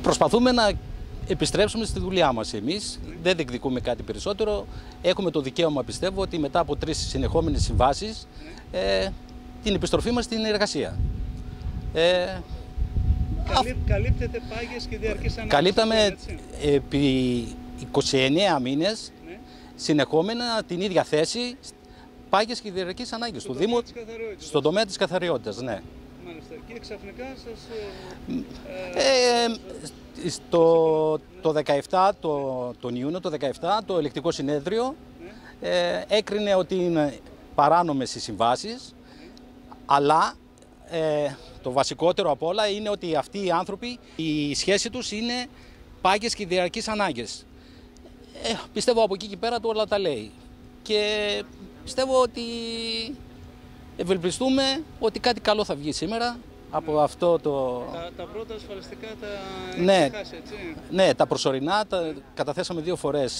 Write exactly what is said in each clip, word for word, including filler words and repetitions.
Προσπαθούμε να επιστρέψουμε στη δουλειά μας εμείς. Δεν διεκδικούμε κάτι περισσότερο. Έχουμε το δικαίωμα, πιστεύω, ότι μετά από τρεις συνεχόμενες συμβάσεις ε, την επιστροφή μας στην εργασία. Ε, Καλύπ, καλύπτεται πάγιες και διαρκείς ανάγκες. Καλύπταμε επί είκοσι εννέα μήνες ναι. συνεχόμενα την ίδια θέση, πάγιες και διαρκείς ανάγκες στο του Δήμου, στον τομέα της καθαριότητας. Ναι. Μάλιστα. Και ξαφνικά σας... Ε, ε, στο, το δεκαεπτά, το, τον Ιούνιο το δεκαεπτά, το Ελεκτικό Συνέδριο ναι. ε, έκρινε ότι είναι παράνομες οι συμβάσεις, ναι. αλλά ε, το βασικότερο απ' όλα είναι ότι αυτοί οι άνθρωποι, η σχέση τους είναι πάγιες και διαρκείς ανάγκες. Ε, πιστεύω από εκεί και πέρα του όλα τα λέει. Και πιστεύω ότι ευελπιστούμε ότι κάτι καλό θα βγει σήμερα από ναι. αυτό το... Τα, τα πρώτα ασφαλιστικά τα ναι, έχετε χάσει, έτσι. Ναι, τα προσωρινά τα καταθέσαμε δύο φορές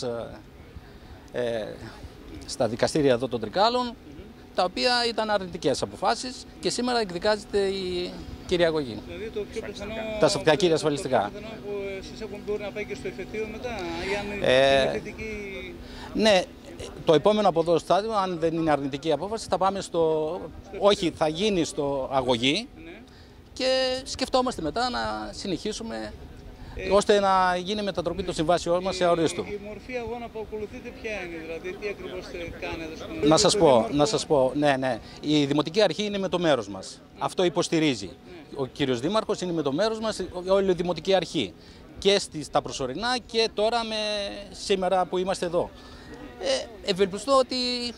ε, στα δικαστήρια εδώ των Τρικάλων, mm-hmm. τα οποία ήταν αρνητικές αποφάσεις και σήμερα εκδικάζεται η κυριαγωγή. Δηλαδή το πιο πιθανό... Τα σωτιακήρια ασφαλιστικά. Το πιο πιθανό που εσείς έχουν μπορεί να πάει και στο εφετείο μετά, ή αν ε, είναι θετική... Ναι. Το επόμενο από εδώ στάδιο, αν δεν είναι αρνητική απόφαση, θα πάμε στο... στο όχι, θα γίνει στο αγωγή ναι. και σκεφτόμαστε μετά να συνεχίσουμε ε, ώστε να γίνει μετατροπή των συμβάσεων μας σε αορίστου. Η, η μορφή αγώνα που ακολουθείτε ποια είναι, δηλαδή τι ακριβώς κάνετε στον... Να σας πω, να σας πω, ναι, ναι. Η Δημοτική Αρχή είναι με το μέρος μας. Ναι. Αυτό υποστηρίζει. Ναι. Ο κύριος Δήμαρχος είναι με το μέρος μας, όλη η Δημοτική Αρχή. Και στα προσωρινά και τώρα με σήμερα που είμαστε εδώ. Ε, ευελπιστώ ότι,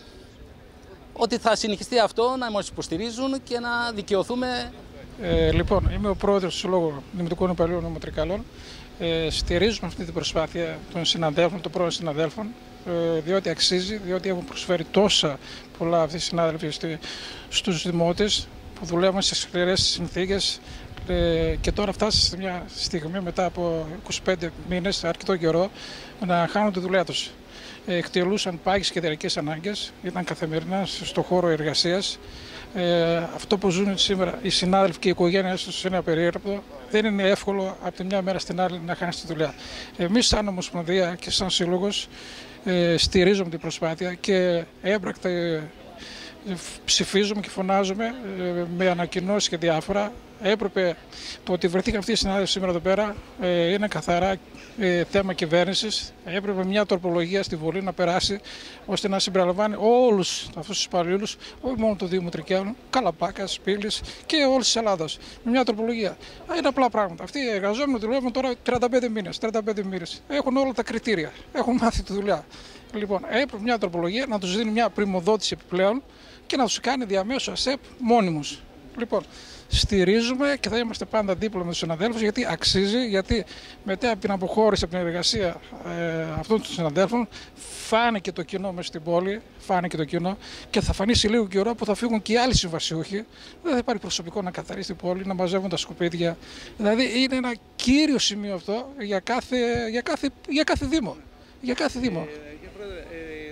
ότι θα συνεχιστεί αυτό, να μας υποστηρίζουν και να δικαιωθούμε. Ε, λοιπόν, είμαι ο πρόεδρος του Συλλόγου Δημοτικών Υπαλλήλων Νομού Τρικάλων. Ε, στηρίζουμε αυτή την προσπάθεια των συναδέλφων, των πρώην συναδέλφων, ε, διότι αξίζει, διότι έχουν προσφέρει τόσα πολλά αυτοί οι συνάδελφοι στους δημότες που δουλεύουν σε σκληρές συνθήκες. Και τώρα φτάσει σε μια στιγμή μετά από είκοσι πέντε μήνες, αρκετό καιρό, να χάνουν τη δουλειά τους. Εκτελούσαν πάγιες και διαρκείς ανάγκες, ήταν καθημερινά στον χώρο εργασίας. Ε, αυτό που ζουν σήμερα οι συνάδελφοι και οι οικογένειες τους είναι απερίεργο. Δεν είναι εύκολο από τη μια μέρα στην άλλη να χάνεις τη δουλειά. Εμείς, σαν Ομοσπονδία και σαν Σύλλογος, ε, στηρίζουμε την προσπάθεια και έμπρακτα ε, ψηφίζουμε και φωνάζουμε ε, με ανακοινώσεις και διάφορα. Έπρεπε το ότι βρεθήκαν αυτοί οι συνάδελφοι σήμερα εδώ πέρα ε, είναι καθαρά ε, θέμα κυβέρνησης. Έπρεπε μια τροπολογία στη Βουλή να περάσει ώστε να συμπεριλαμβάνει όλους αυτούς τους υπαλλήλους, όχι μόνο το Δήμο Τρικαίων, Καλαμπάκας, Πύλης και όλης της Ελλάδας. Με μια τροπολογία. Είναι απλά πράγματα. Αυτοί οι εργαζόμενοι δουλεύουν τώρα τριάντα πέντε μήνες. τριάντα πέντε μήνες. Έχουν όλα τα κριτήρια. Έχουν μάθει τη δουλειά. Λοιπόν, έπρεπε μια τροπολογία να τους δίνει μια πριμοδότηση επιπλέον και να τους κάνει διαμέσου ΑΣΕΠ μόνιμους. Λοιπόν, στηρίζουμε και θα είμαστε πάντα δίπλα με τους συναδέλφους γιατί αξίζει, γιατί μετά από την αποχώρηση από την εργασία ε, αυτών των συναδέλφων φάνηκε το κοινό μέσα στην πόλη, φάνηκε το κοινό και θα φανεί σε λίγο καιρό που θα φύγουν και οι άλλοι συμβασιούχοι. Δεν θα υπάρχει προσωπικό να καθαρίσει την πόλη, να μαζεύουν τα σκουπίδια. Δηλαδή είναι ένα κύριο σημείο αυτό για κάθε, για κάθε, για κάθε Δήμο. Για κάθε Δήμο. Ε, για πρόεδρε, ε,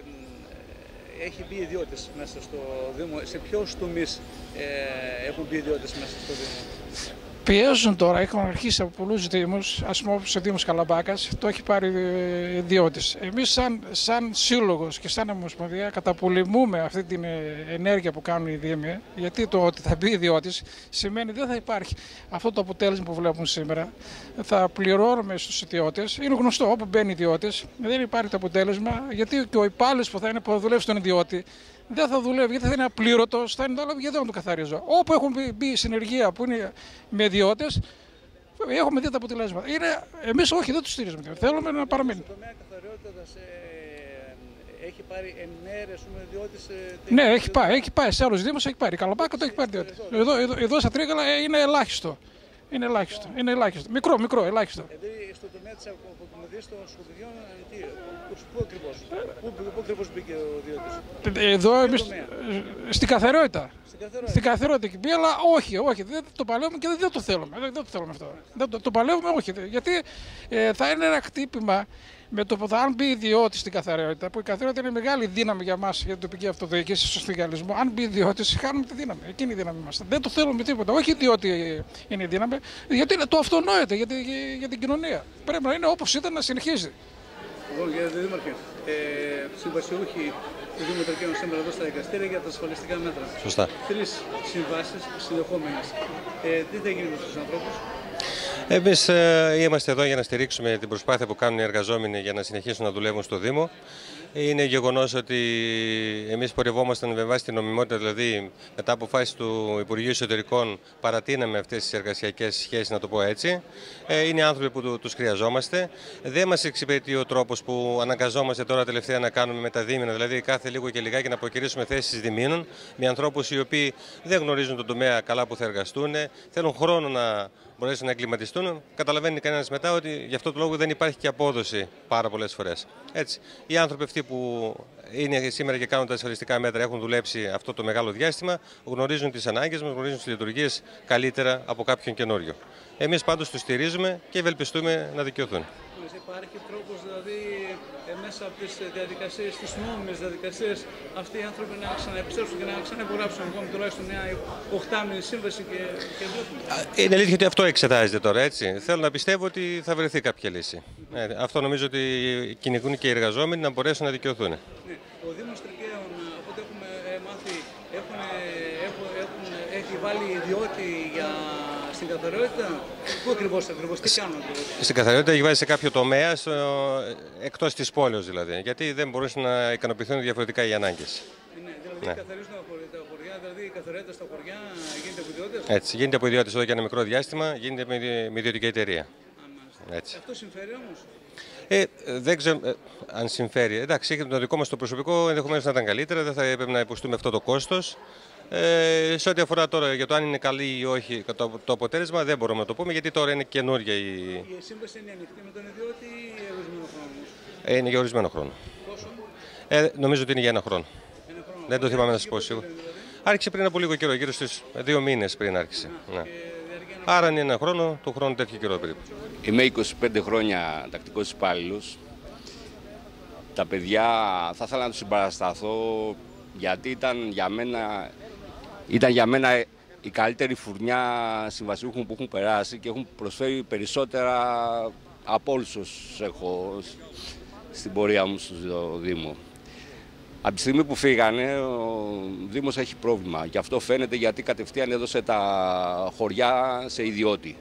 έχει μπει ιδιώτες μέσα στο Δήμο. Σε ποιους τομείς ε, έχουν μπει ιδιώτες μέσα στο Δήμο? Πιέζουν τώρα, έχουν αρχίσει από πολλούς δήμους, ας πούμε όπως ο Δήμος Καλαμπάκας, το έχει πάρει ιδιώτης. Εμείς σαν, σαν σύλλογος και σαν Ομοσπονδία καταπολεμούμε αυτή την ενέργεια που κάνουν οι δήμοι, γιατί το ότι θα μπει ιδιώτης σημαίνει δεν θα υπάρχει αυτό το αποτέλεσμα που βλέπουν σήμερα. Θα πληρώνουμε στους ιδιώτες, είναι γνωστό όπου μπαίνει ιδιώτης, δεν υπάρχει το αποτέλεσμα, γιατί και ο υπάλληλος που θα είναι που θα δουλεύει στον ιδιώτη, δεν θα δουλεύει, γιατί θα είναι απλήρωτος, θα είναι άλλο, γιατί δεν το καθαρίζω. Όπου έχουν μπει, μπει συνεργεία που είναι με ιδιώτες, έχουμε δει τα αποτελέσματα. Είναι, εμείς όχι, δεν τους στηρίζουμε. Θέλουμε να παραμείνει. Στο τομέα καθαριότητας ε, έχει πάρει εννέα ιδιώτες. Ναι, έχει πάει, έχει πάει. Σε άλλους δήμους έχει πάρει. Καλαμπάκα το έχει πάρει ιδιώτες. Εδώ, εδώ, εδώ στα Τρίκαλα είναι ελάχιστο. Είναι ελάχιστο. Είναι ελάχιστο. Μικρό, μικρό, ελάχιστο. Δηλαδή στο τομέα της αποκομιδής των σκουπιδιών, πού ακριβώς, πού, πού ακριβώς μπήκε ο ιδιώτης? Εδώ εμείς, στην καθαριότητα. Στην καθαριότητα. Στην καθαριότητα έχει μπει, αλλά όχι, όχι, δεν το παλεύουμε και δεν το θέλουμε. Δεν το θέλουμε αυτό. Δεν το, το παλεύουμε, όχι. Γιατί ε, θα είναι ένα χτύπημα Με το που θα αν μπει ιδιώτη στην καθαριότητα, που η καθαριότητα είναι μεγάλη δύναμη για μα, για την τοπική αυτοδιοίκηση, στο σφυγαλισμό, αν μπει ιδιώτη, χάνουμε τη δύναμη. Εκείνη η δύναμη μας. Δεν το θέλουμε τίποτα. Όχι διότι είναι η δύναμη, γιατί είναι το αυτονόητο για, για, για την κοινωνία. Πρέπει να είναι όπως ήταν, να συνεχίζει. Εγώ, κύριε Δήμαρχε, ε, συμβασιούχοι του Δήμου Τρικαίων σήμερα εδώ στα δικαστήρια για τα ασφαλιστικά μέτρα. Σωστά. Τρεις συμβάσεις συνεχόμενες. Ε, τι θα γίνει με τους ανθρώπους? Εμείς ε, είμαστε εδώ για να στηρίξουμε την προσπάθεια που κάνουν οι εργαζόμενοι για να συνεχίσουν να δουλεύουν στο Δήμο. Είναι γεγονός ότι εμείς πορευόμασταν με βάση την νομιμότητα, δηλαδή μετά από φάση του Υπουργείου Εσωτερικών παρατείναμε αυτές τις εργασιακές σχέσεις, να το πω έτσι. Είναι άνθρωποι που τους χρειαζόμαστε. Δεν μας εξυπηρετεί ο τρόπος που αναγκαζόμαστε τώρα τελευταία να κάνουμε με τα δήμηνα, δηλαδή κάθε λίγο και λιγάκι να προκυρήσουμε θέσεις δημήνων με ανθρώπους οι οποίοι δεν γνωρίζουν τον τομέα καλά που θα εργαστούν, θέλουν χρόνο να μπορέσουν να εγκληματιστούν. Καταλαβαίνει κανένας μετά ότι γι' αυτό το λόγο δεν υπάρχει και απόδοση πάρα πολλές φορές. Έτσι, οι άνθρωποι αυτοί που είναι σήμερα και κάνουν τα ασφαλιστικά μέτρα έχουν δουλέψει αυτό το μεγάλο διάστημα, γνωρίζουν τις ανάγκες μας, γνωρίζουν τις λειτουργίες καλύτερα από κάποιον καινούριο. Εμείς πάντως τους στηρίζουμε και ευελπιστούμε να δικαιωθούν. Υπάρχει τρόπος δηλαδή ε, μέσα από τις διαδικασίες, τις νόμιμες διαδικασίες, αυτοί οι άνθρωποι να ξαναεπιστρέψουν και να ξαναυπογράψουν ακόμη τουλάχιστον μια οχτάμηνη σύμβαση και, και βλέπουν. Είναι αλήθεια ότι αυτό εξετάζεται τώρα, έτσι. Θέλω να πιστεύω ότι θα βρεθεί κάποια λύση. Ε, αυτό νομίζω ότι κυνηγούν και οι εργαζόμενοι να μπορέσουν να δικαιωθούν. Ναι. Ο Δήμος Τρικαίων, από ό,τι έχουμε μάθει, έχουν, έχουν, έχουν, έχει βάλει ιδιώτη για στην καθαριότητα. Πού ακριβώς, ακριβώς, τι κάνουν ακριβώς? Στην καθαριότητα έχει βάζει σε κάποιο τομέα, στο, εκτός της πόλεως δηλαδή, γιατί δεν μπορούσαν να ικανοποιηθούν διαφορετικά οι ανάγκες. Ναι, δηλαδή ναι. Καθαρίζουν τα χωριά, δηλαδή η καθαριότητα στα χωριά γίνεται από ιδιώτες. Έτσι, γίνεται από ιδιώτες εδώ και ένα μικρό διάστημα, γίνεται με, με ιδιωτική εταιρεία. Α, έτσι. Αυτό συμφέρει όμως? Ε, δεν ξέρω ε, αν συμφέρει. Εντάξει, το δικό μας το προσωπικό ενδεχομένως να ήταν καλύτερα, δεν θα έπρεπε να υποστούμε αυτό το κόστος. Ε, σε ό,τι αφορά τώρα για το αν είναι καλή ή όχι το, το αποτέλεσμα, δεν μπορούμε να το πούμε γιατί τώρα είναι καινούργια η. Η σύμβαση είναι ανοιχτή με τον ιδιώτη ή για ορισμένο χρόνο? Ε, είναι για ορισμένο χρόνο. Πόσο? Ε, νομίζω ότι είναι για ένα χρόνο. Ένα χρόνο. Δεν το θυμάμαι να σας πω σίγουρα. Δηλαδή? Άρχισε πριν από λίγο καιρό, γύρω στους δύο μήνες πριν άρχισε. Α, ναι. Άρα είναι ένα χρόνο, του χρόνου τέτοιο καιρό περίπου. Είμαι είκοσι πέντε χρόνια τακτικός υπάλληλος. Τα παιδιά θα ήθελα να τους συμπαρασταθώ γιατί ήταν για μένα, ήταν για μένα η καλύτερη φουρνιά συμβασιούχων που έχουν περάσει και έχουν προσφέρει περισσότερα από όλους όσους έχω στην πορεία μου στο Δήμο. Από τη στιγμή που φύγανε, ο Δήμος έχει πρόβλημα και αυτό φαίνεται γιατί κατευθείαν έδωσε τα χωριά σε ιδιώτη.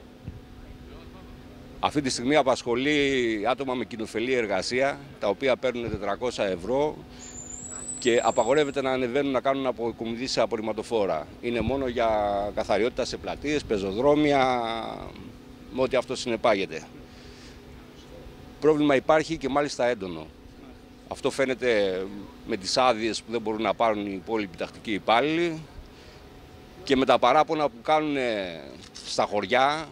Αυτή τη στιγμή απασχολεί άτομα με κοινοφελή εργασία, τα οποία παίρνουν τετρακόσια ευρώ και απαγορεύεται να ανεβαίνουν να κάνουν αποκομιδή σε απορριμματοφόρα. Είναι μόνο για καθαριότητα σε πλατείες, πεζοδρόμια, με ό,τι αυτό συνεπάγεται. Πρόβλημα υπάρχει και μάλιστα έντονο. Αυτό φαίνεται με τις άδειες που δεν μπορούν να πάρουν οι υπόλοιποι τακτικοί υπάλληλοι και με τα παράπονα που κάνουν στα χωριά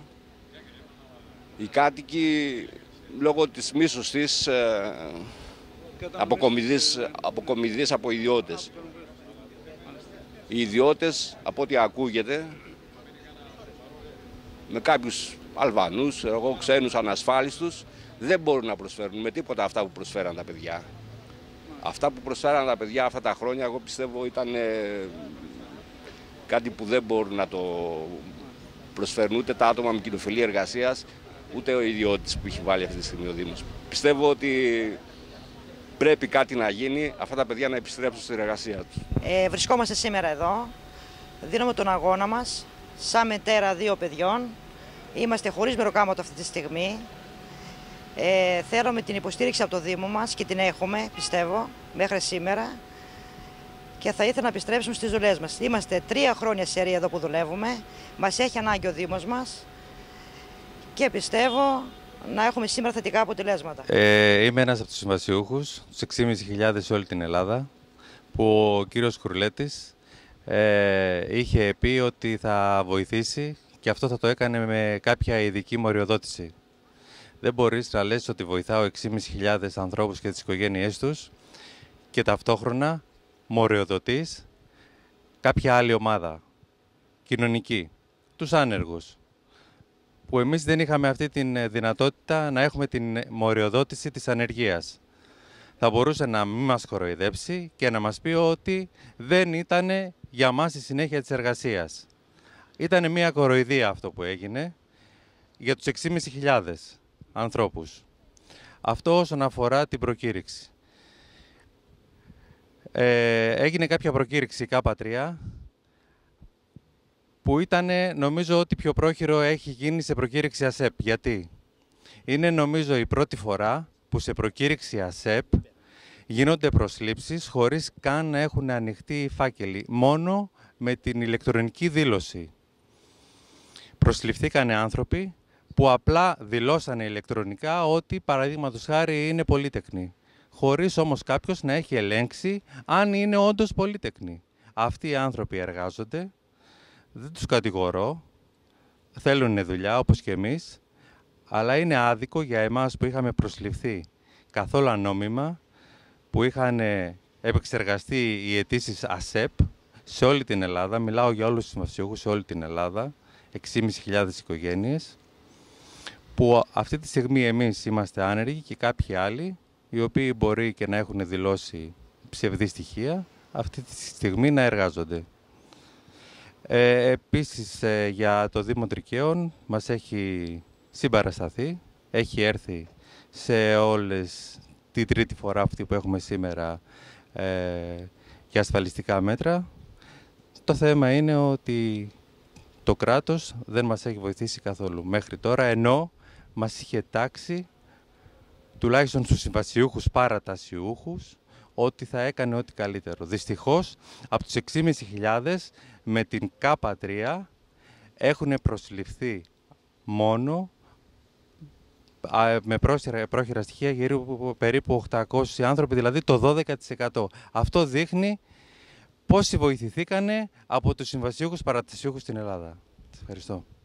οι κάτοικοι λόγω της μη σωστής αποκομιδής, αποκομιδής από ιδιώτες. Οι ιδιώτες, από ό,τι ακούγεται, με κάποιους Αλβανούς, εγώ ξένους ανασφάλιστους, δεν μπορούν να προσφέρουν με τίποτα αυτά που προσφέραν τα παιδιά. Αυτά που προσφέραν τα παιδιά αυτά τα χρόνια, εγώ πιστεύω ήταν ε, κάτι που δεν μπορούν να το προσφέρουν ούτε τα άτομα με κοινοφελή εργασίας, ούτε ο ιδιώτης που έχει βάλει αυτή τη στιγμή ο Δήμος. Πιστεύω ότι πρέπει κάτι να γίνει, αυτά τα παιδιά να επιστρέψουν στην εργασία τους. Ε, βρισκόμαστε σήμερα εδώ, δίνουμε τον αγώνα μας, σαν μητέρα δύο παιδιών. Είμαστε χωρίς μεροκάματο αυτή τη στιγμή. Ε, θέλουμε την υποστήριξη από το Δήμο μας και την έχουμε, πιστεύω, μέχρι σήμερα. Και θα ήθελα να επιστρέψουμε στις δουλειές μας. Είμαστε τρία χρόνια σερία εδώ που δουλεύουμε. Μας έχει ανάγκη ο Δήμος μας και πιστεύω να έχουμε σήμερα θετικά αποτελέσματα. Ε, είμαι ένας από τους συμβασιούχους, τους έξι χιλιάδες πεντακόσιους σε όλη την Ελλάδα, που ο κύριος Κουρλέτης ε, είχε πει ότι θα βοηθήσει και αυτό θα το έκανε με κάποια ειδική μοριοδότηση. Δεν μπορείς να λες ότι βοηθάω έξι χιλιάδες πεντακόσιους ανθρώπους και τις οικογένειές τους και ταυτόχρονα μοριοδοτείς κάποια άλλη ομάδα κοινωνική, τους άνεργους, που εμείς δεν είχαμε αυτή τη δυνατότητα να έχουμε την μοριοδότηση της ανεργίας. Θα μπορούσε να μην μας κοροϊδέψει και να μας πει ότι δεν ήταν για μας η συνέχεια της εργασίας. Ήταν μια κοροϊδία αυτό που έγινε για τους έξι χιλιάδες πεντακόσιους ανθρώπους. Αυτό όσον αφορά την προκήρυξη. Ε, έγινε κάποια προκήρυξη ΚΑΠΑ τρία που ήταν, νομίζω, ότι πιο πρόχειρο έχει γίνει σε προκήρυξη ΑΣΕΠ. Γιατί? Είναι, νομίζω, η πρώτη φορά που σε προκήρυξη ΑΣΕΠ γίνονται προσλήψεις χωρίς καν να έχουν ανοιχτεί οι φάκελοι, μόνο με την ηλεκτρονική δήλωση. Προσληφθήκανε άνθρωποι που απλά δηλώσανε ηλεκτρονικά ότι, παραδείγματος χάρη, είναι πολύτεκνοι, χωρίς όμως κάποιος να έχει ελέγξει αν είναι όντως πολύτεκνοι. Αυτοί οι άνθρωποι εργάζονται, δεν τους κατηγορώ, θέλουν δουλειά όπως και εμείς, αλλά είναι άδικο για εμάς που είχαμε προσληφθεί καθόλου ανώμημα, που είχαν επεξεργαστεί οι αιτήσεις ΑΣΕΠ σε όλη την Ελλάδα, μιλάω για όλους τους συμβασιούχους σε όλη την Ελλάδα, έξι χιλιάδες πεντακόσιες οικογένειες, που αυτή τη στιγμή εμείς είμαστε άνεργοι και κάποιοι άλλοι, οι οποίοι μπορεί και να έχουν δηλώσει ψευδή στοιχεία, αυτή τη στιγμή να εργάζονται. Ε, επίσης, ε, για το Δήμο Τρικαίων μας έχει συμπαρασταθεί, έχει έρθει σε όλες την τρίτη φορά αυτή που έχουμε σήμερα ε, για ασφαλιστικά μέτρα. Το θέμα είναι ότι το κράτος δεν μας έχει βοηθήσει καθόλου μέχρι τώρα, ενώ μας είχε τάξει, τουλάχιστον στους συμβασιούχους παρατασιούχους, ότι θα έκανε ό,τι καλύτερο. Δυστυχώς, από τους έξι χιλιάδες πεντακόσιους με την ΚΑΠΑ τρία έχουν προσληφθεί μόνο με πρόχειρα στοιχεία γύρω περίπου οκτακόσιοι άνθρωποι, δηλαδή το δώδεκα τοις εκατό. Αυτό δείχνει πόσοι βοηθηθήκανε από τους συμβασιούχους παρατασιούχους στην Ελλάδα. Σας ευχαριστώ.